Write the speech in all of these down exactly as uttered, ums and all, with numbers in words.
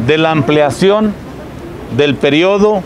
de la ampliación del periodo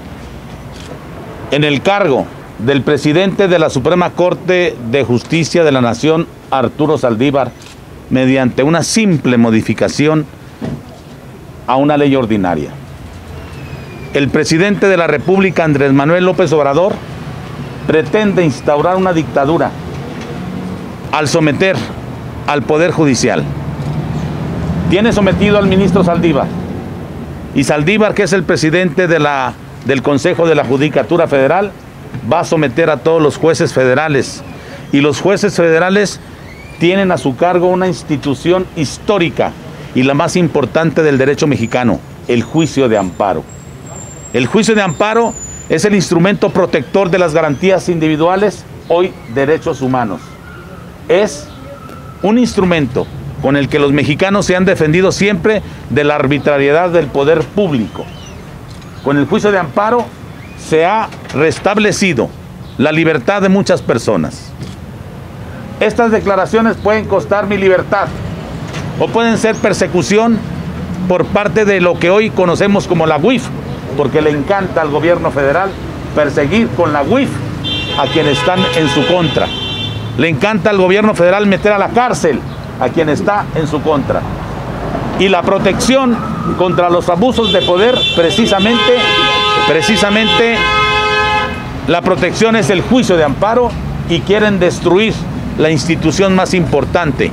en el cargo del presidente de la Suprema Corte de Justicia de la Nación, Arturo Saldívar, mediante una simple modificación a una ley ordinaria. El presidente de la República, Andrés Manuel López Obrador, pretende instaurar una dictadura al someter al Poder Judicial. Tiene sometido al ministro Saldívar, y Saldívar, que es el presidente de la, del Consejo de la Judicatura Federal, va a someter a todos los jueces federales, y los jueces federales tienen a su cargo una institución histórica y la más importante del derecho mexicano, el juicio de amparo. El juicio de amparo es el instrumento protector de las garantías individuales, hoy derechos humanos. Es un instrumento con el que los mexicanos se han defendido siempre de la arbitrariedad del poder público. Con el juicio de amparo se ha restablecido la libertad de muchas personas. Estas declaraciones pueden costar mi libertad o pueden ser persecución por parte de lo que hoy conocemos como la U I F, porque le encanta al gobierno federal perseguir con la U I F a quienes están en su contra. Le encanta al gobierno federal meter a la cárcel a quien está en su contra. Y la protección contra los abusos de poder, precisamente, precisamente, la protección es el juicio de amparo, y quieren destruir la institución más importante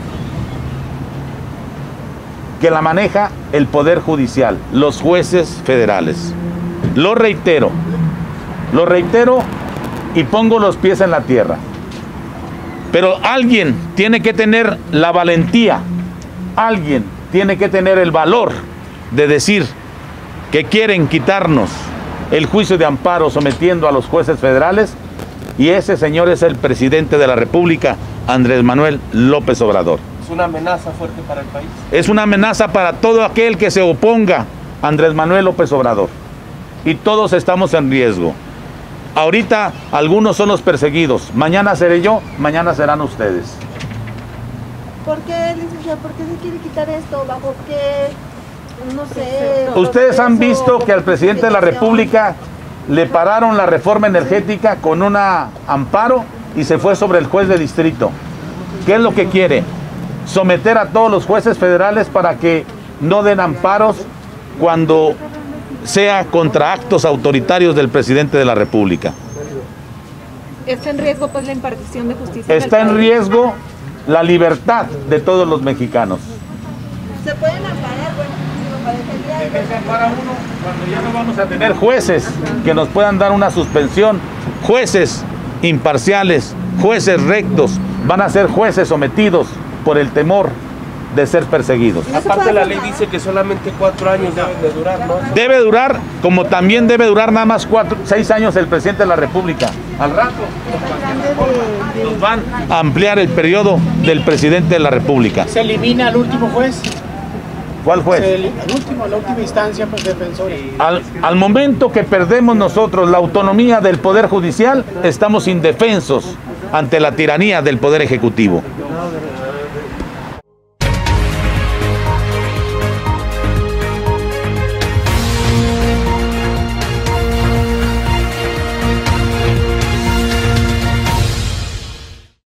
que la maneja el Poder Judicial, los jueces federales. Lo reitero, lo reitero y pongo los pies en la tierra. Pero alguien tiene que tener la valentía, alguien tiene que tener el valor de decir que quieren quitarnos el juicio de amparo sometiendo a los jueces federales, y ese señor es el presidente de la República, Andrés Manuel López Obrador. ¿Es una amenaza fuerte para el país? Es una amenaza para todo aquel que se oponga a Andrés Manuel López Obrador, y todos estamos en riesgo. Ahorita algunos son los perseguidos, mañana seré yo, mañana serán ustedes. ¿Por qué, licenciado? ¿Por qué se quiere quitar esto? ¿Bajo qué? No sé. Ustedes han visto que al presidente de la República le pararon la reforma energética con un amparo y se fue sobre el juez de distrito. ¿Qué es lo que quiere? Someter a todos los jueces federales para que no den amparos cuando sea contra actos autoritarios del presidente de la República. ¿Está en riesgo pues la impartición de justicia? Está en riesgo la libertad de todos los mexicanos. ¿Se pueden amparar? Bueno, si me parecería... ¿De qué se ampara uno cuando ya no vamos a tener jueces que nos puedan dar una suspensión? Jueces imparciales, jueces rectos, van a ser jueces sometidos por el temor de ser perseguidos. Aparte, la ley dice que solamente cuatro años deben de durar, ¿no? Debe durar, como también debe durar nada más cuatro, seis años el presidente de la República. Al rato nos van a ampliar el periodo del presidente de la República. ¿Se elimina al último juez? ¿Cuál juez? Se elim- al último, la última instancia, pues, defensores. Al, al momento que perdemos nosotros la autonomía del Poder Judicial, estamos indefensos ante la tiranía del Poder Ejecutivo.